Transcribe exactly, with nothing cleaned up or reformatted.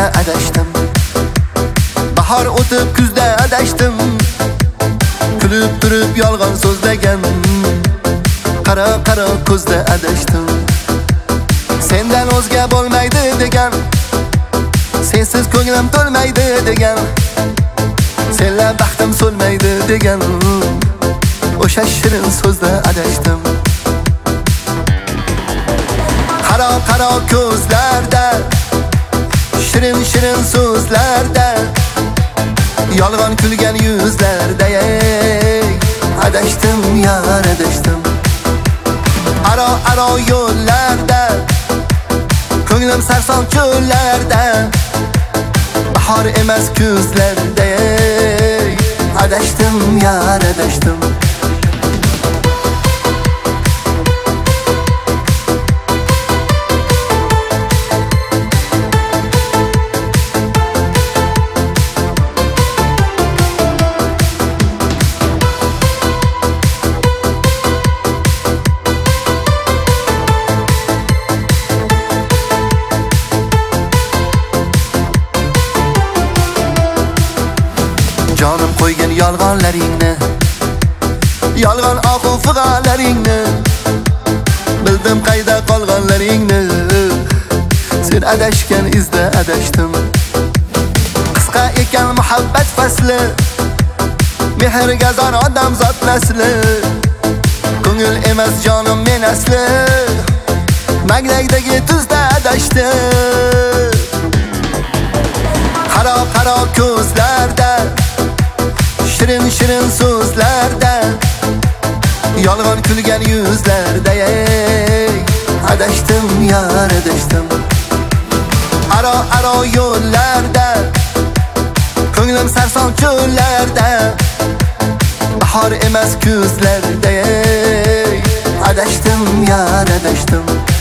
adashdim. Bahor o'tib kuzda adashdim. Kulib turib yolg'on so'zlagan. Qara qara ko'zda adashdim. Sendan o'zga bo'lmaydi degan. Sensiz ko'nglim to'lmaydi degan. Senla baxtim so'lmaydi degan. O'sha shirin so'zda adashdim. Qaro qaro ko'zlarda, shirin shirin so'zlarda, yolg'on kulgan yuzlarda adashdim, yar adashdim. Aro aro yo'llarda, ko'nglim sarson cho'llarda, bahor emas kuzlarda adashdim, yar adashdim. Jonim qo'ygan yolg'onlaringni, yolg'on oqu fig'alaringni, bildim qayda qolganlaringni. Sen adashgan izda adashdim. Qisqa ekan muhabbat fasli, mehrga zor odam zot nasli. Ko'ngil emas jonim men asli, maglaydagi tuzda adashdim. Qaro qaro ko'zlarda, shirin shirin so'zlarda, yolg'on kulgan yuzlarda adashdim, yar adashdim. Aro aro yo'llarda, ko'nglim sarson cho'llarda, bahor emas kuzlarda adashdim, yar adashdim.